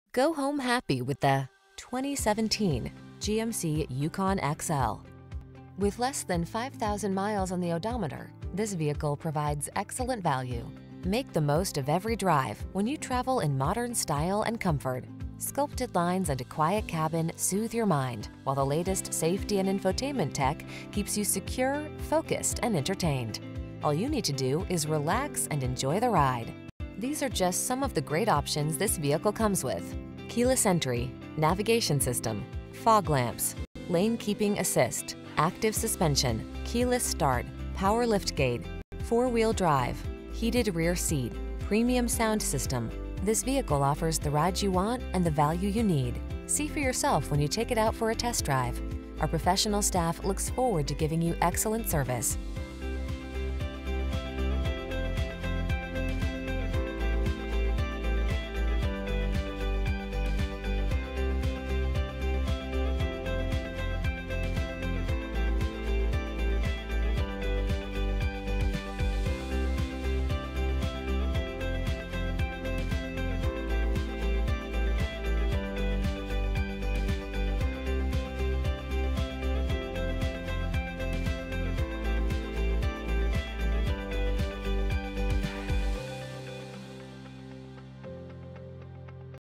Go home happy with the 2017 GMC Yukon XL. With less than 5,000 miles on the odometer, this vehicle provides excellent value. Make the most of every drive when you travel in modern style and comfort. Sculpted lines and a quiet cabin soothe your mind, while the latest safety and infotainment tech keeps you secure, focused, and entertained. All you need to do is relax and enjoy the ride. These are just some of the great options this vehicle comes with: keyless entry, navigation system, fog lamps, lane keeping assist, active suspension, keyless start, power liftgate, four-wheel drive, heated rear seat, premium sound system. This vehicle offers the ride you want and the value you need. See for yourself when you take it out for a test drive. Our professional staff looks forward to giving you excellent service.